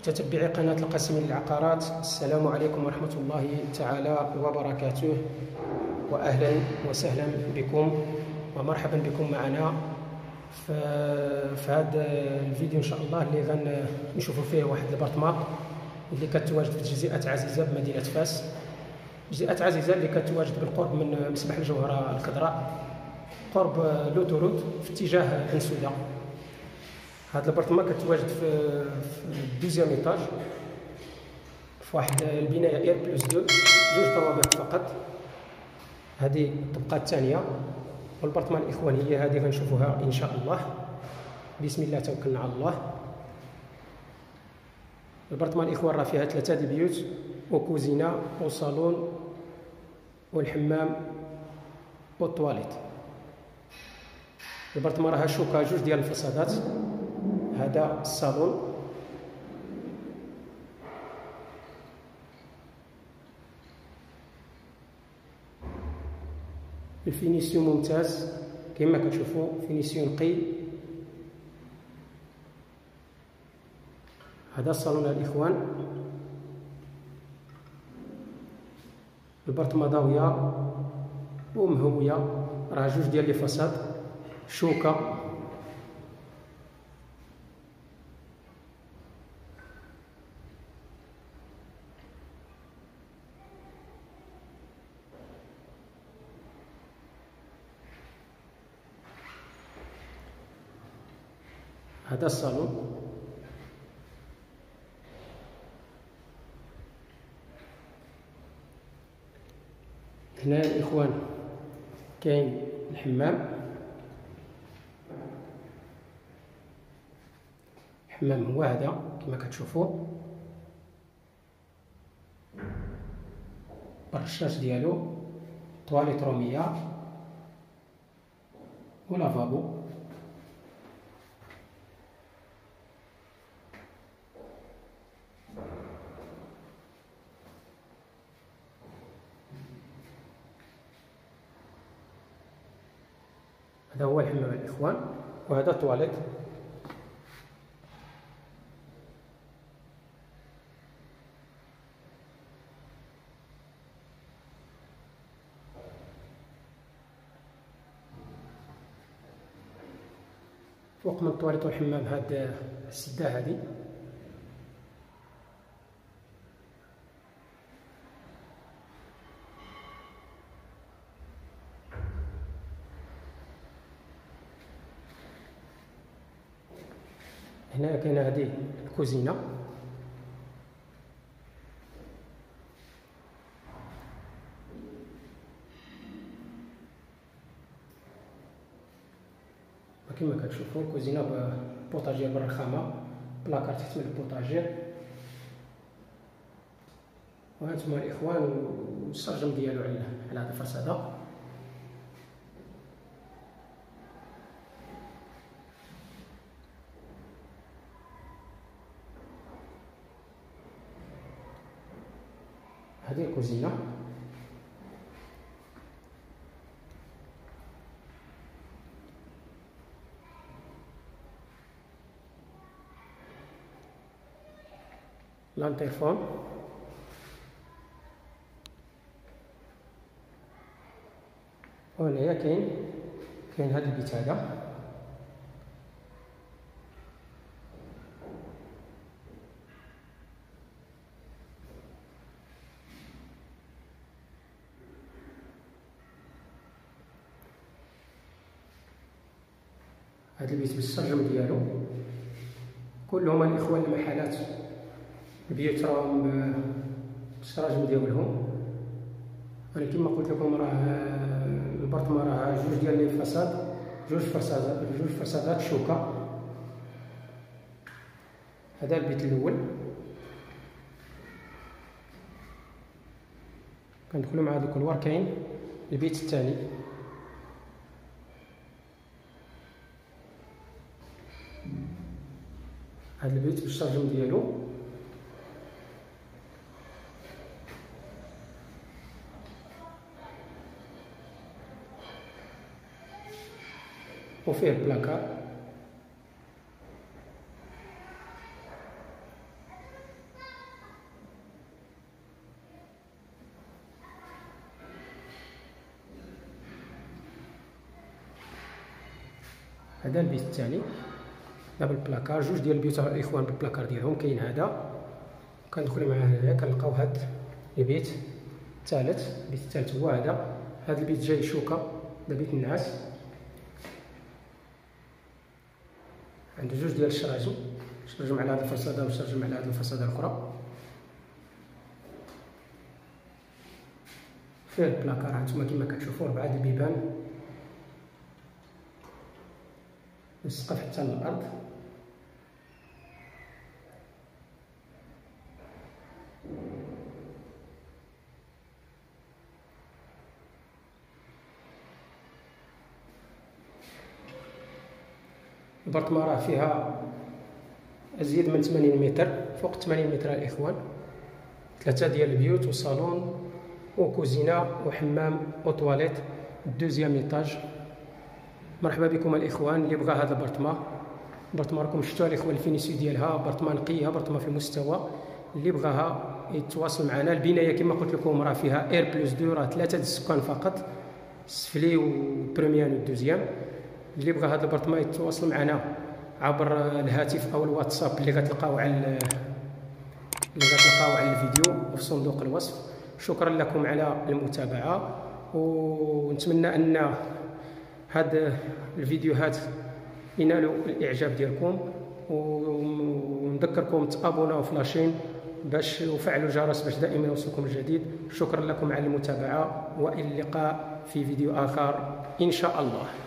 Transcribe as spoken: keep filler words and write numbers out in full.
متتبعي قناة القاسمي للعقارات، السلام عليكم ورحمة الله تعالى وبركاته، وأهلا وسهلا بكم ومرحبا بكم معنا في هذا الفيديو إن شاء الله اللي غنشوفوا فيه واحد البارتمان اللي كتواجد في جزيئة عزيزة بمدينة فاس. جزيئة عزيزة اللي كتواجد بالقرب من مسبح الجوهرة الخضراء، قرب لوتوروت في اتجاه انسوده. هذا البارتمان كتواجد في الدوزيام ايطاج في واحد البنايه اير بلس دو، جوج طوابق فقط. هذه الطبقه الثانيه، والبارتمان الاخوان هي هذه غنشوفوها ان شاء الله. بسم الله توكلنا على الله. البارتمان الاخوان راه فيها ثلاثه البيوت وكوزينه وصالون والحمام والطواليت. البارتمان راها شوكه جوج ديال الفصادات. هذا الصالون، الفينيسيون ممتاز كما كتشوفوا، فينيسيون نقي. هذا الصالون الاخوان. البارتمان ضاويه ومهويه، راه جوج ديال لي فصاد، شوكه. هذا الصالون. هنا الاخوان كاين الحمام، الحمام هو هذا كما كتشوفوا، الرشاش ديالو، طواليت روميه ولافابو. هذا هو الحمام الاخوان، وهذا الطواليت. فوق من الطواليت والحمام هاد السده هادي. هنا كاينه هذه الكوزينه. كما كتشوفوا كوزينه ببوطاجير بالرخامه، بلاكار تحت من البوطاجير. وهانتوما الاخوان السرجم ديالو على على هذا الفرصاده. هذه الكوزينه. لانتيرفون. وهنايا كاين كاين هذا البيت هذا. هذا البيت بالسرجم ديالو. كلهم الاخوان المحلات، البيوت راهم بالسراجم ديالهم. انا كما قلت لكم راه البارتمان راه جوج ديال لي فصاد، جوج فرصادات جوج فرصادات شوكه. هذا البيت الاول. كندخلوا مع هذا الكلوار. كاين البيت الثاني. هذا البيت بالشرجم ديالو. وفيه بلاكار. هذا البيت الثاني دابا البلاكار، جوج ديال البيوت الاخوان بالبلاكار ديالهم. كاين هذا كندخلوا معاه هنايا كنلقاو هذا البيت الثالث. البيت الثالث هو هذا. هذا البيت جاي شوكه، هذا بيت النعاس، عنده جوج ديال الشراجم، شرجم على هذه الفصاده وشرجم على هذه الفصاده الاخرى. فيه البلاكار هانتوما كما كتشوفوا ربعه د البيبان، السقف حتى للارض. البرطمه راه فيها ازيد من ثمانين متر، فوق ثمانين متر الاخوان. ثلاثه ديال البيوت وصالون وكوزينه وحمام وطواليت، دوزيام ايطاج. مرحبا بكم الاخوان اللي بغى هذا البرطمه. البرطمه راكم شفتوها الاخوان الفينيسيو ديالها، برطمه نقيه، برطمه في المستوى. اللي بغاها يتواصل معنا. البنايه كما قلت لكم راه فيها اير بلس دو، راه ثلاثه د السكان فقط، السفلي والبريميان والدوزيام. اللي بغى هذا البرطمه يتواصل معنا عبر الهاتف او الواتساب اللي غتلقاو على اللي غتلقاو على الفيديو وفي صندوق الوصف. شكرا لكم على المتابعه، ونتمنى ان هاد الفيديوهات ينالوا الاعجاب ديالكم، ونذكركم تابوناو في لاشين باش وفعلوا الجرس باش دائما يوصلكم الجديد. شكرا لكم على المتابعه، والى اللقاء في فيديو اخر ان شاء الله.